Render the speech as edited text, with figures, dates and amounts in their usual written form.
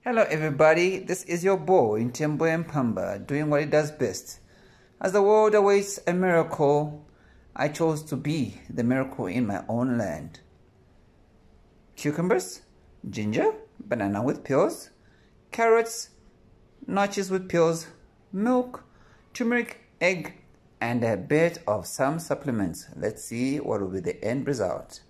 Hello everybody, this is your boy Ntembwe Mpamba doing what he does best. As the world awaits a miracle, I chose to be the miracle in my own land. Cucumbers, ginger, banana with peels, carrots, notches with peels, milk, turmeric, egg, and a bit of some supplements. Let's see what will be the end result.